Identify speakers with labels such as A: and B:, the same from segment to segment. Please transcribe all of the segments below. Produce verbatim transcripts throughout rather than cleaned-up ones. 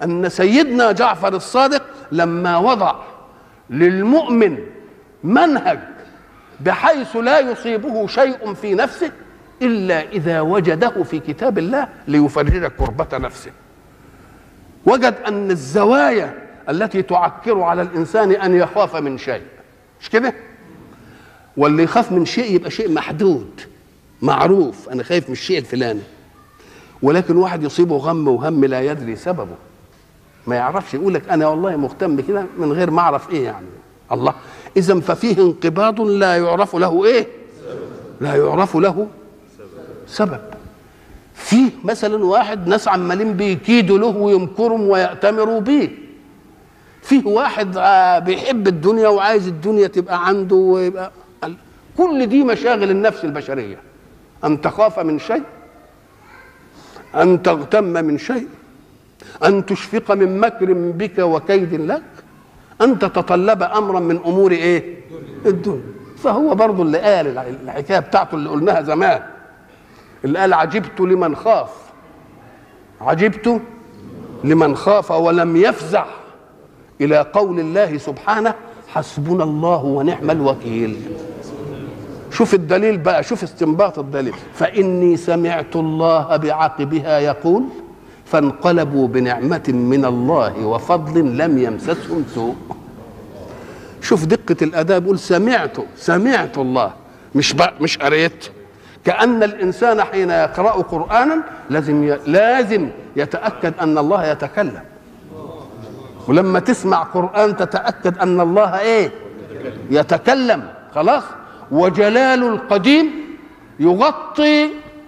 A: أن سيدنا جعفر الصادق لما وضع للمؤمن منهج بحيث لا يصيبه شيء في نفسه إلا إذا وجده في كتاب الله ليفرج كربة نفسه، وجد أن الزوايا التي تعكر على الإنسان أن يخاف من شيء، مش كده؟ واللي يخاف من شيء يبقى شيء محدود معروف، أنا خايف من الشيء الفلاني. ولكن واحد يصيبه غم وهم لا يدري سببه، ما يعرفش، يقول لك أنا والله مهتم كده من غير ما أعرف إيه يعني. الله، إذن ففيه انقباض لا يعرف له إيه؟ لا يعرف له سبب. فيه مثلا واحد ناس عمالين بيكيدوا له ويمكروا ويأتمروا بيه. فيه واحد بيحب الدنيا وعايز الدنيا تبقى عنده ويبقى. كل دي مشاغل النفس البشرية، أن تخاف من شيء، أن تغتم من شيء، أن تشفق من مكر بك وكيد لك، أن تتطلب أمرا من أمور إيه؟ الدنيا. فهو برضو اللي قال الحكاية بتاعته اللي قلناها زمان، اللي قال عجبت لمن خاف، عجبت لمن خاف ولم يفزع إلى قول الله سبحانه حسبنا الله ونعم الوكيل. شوف الدليل بقى، شوف استنباط الدليل. فإني سمعت الله بعقبها يقول فانقلبوا بنعمة من الله وفضل لم يمسسهم سوء. شوف دقة الأداء، بيقول سمعت سمعت الله، مش مش قريت. كأن الإنسان حين يقرأ قرآنا لازم ي... لازم يتأكد أن الله يتكلم، ولما تسمع قرآن تتأكد أن الله إيه؟ يتكلم. خلاص. وجلال القديم يغطي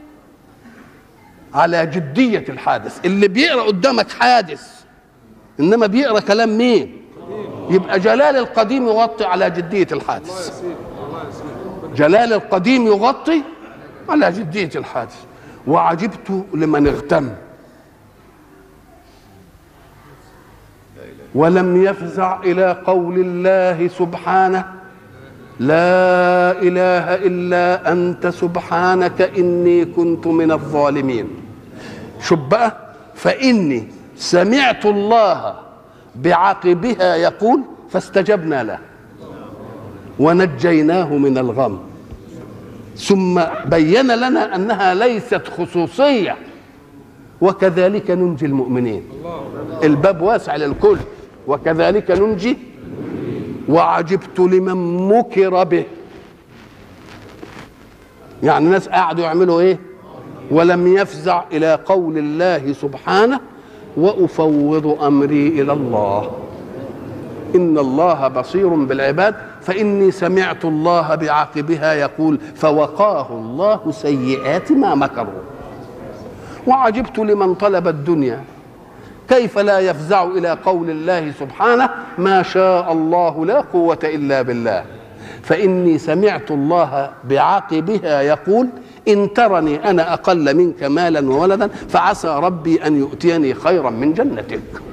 A: على جدية الحادث. اللي بيقرأ قدامك حادث إنما بيقرأ كلام مين؟ يبقى جلال القديم يغطي على جدية الحادث. جلال القديم يغطي على جدية الحادث. وعجبت لمن اغتم ولم يفزع إلى قول الله سبحانه لا إله إلا أنت سبحانك إني كنت من الظالمين. شوف بقى، فإني سمعت الله بعقبها يقول فاستجبنا له ونجيناه من الغم. ثم بين لنا أنها ليست خصوصية، وكذلك ننجي المؤمنين. الباب واسع للكل، وكذلك ننجي. وعجبت لمن مكر به، يعني الناس قاعدوا يعملوا ايه؟ ولم يفزع الى قول الله سبحانه وافوض امري الى الله ان الله بصير بالعباد. فاني سمعت الله بعقبها يقول فوقاه الله سيئات ما مكروا. وعجبت لمن طلب الدنيا كيف لا يفزع إلى قول الله سبحانه ما شاء الله لا قوة إلا بالله. فإني سمعت الله بعقبها يقول إن ترني أنا أقل منك مالا وولدا فعسى ربي أن يؤتيني خيرا من جنتك.